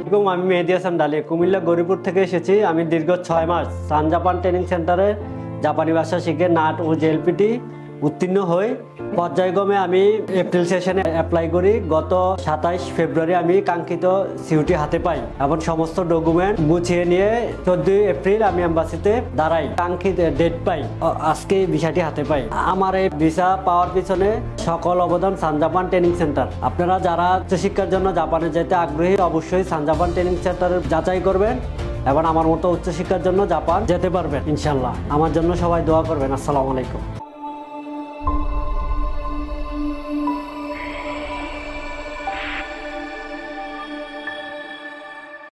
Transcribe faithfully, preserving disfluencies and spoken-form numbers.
আমি মেহেদী হাসান ডালি কুমিল্লা গৌরীপুর থেকে এসেছি। আমি দীর্ঘ ছয় মাস সান জাপান ট্রেনিং সেন্টারে জাপানি ভাষা শিখে নাট ও জেএলপিটি উত্তীর্ণ হই। পর্যায়ক্রমে আমি এপ্রিল সেশনে অ্যাপ্লাই করি। গত সাতাইশ ফেব্রুয়ারি আমি কাঙ্ক্ষিত সিইউটি হাতে পাই এবং সমস্ত ডকুমেন্ট গুছিয়ে নিয়ে চোদ্দই এপ্রিল আমি এম্বাসিতে দাঁড়াই, কাঙ্ক্ষিত ডেট পাই, আজকে ভিসাটি হাতে পাই। আমার এই ভিসা পাওয়ার পিছনে সকল অবদান সান জাপান ট্রেনিং সেন্টার। আপনারা যারা উচ্চশিক্ষার জন্য জাপানে যেতে আগ্রহী অবশ্যই সান জাপান ট্রেনিং সেন্টারে যাচাই করবেন এবং আমার মতো উচ্চশিক্ষার জন্য জাপান যেতে পারবেন ইনশাল্লাহ। আমার জন্য সবাই দোয়া করবেন। আসসালামু আলাইকুম।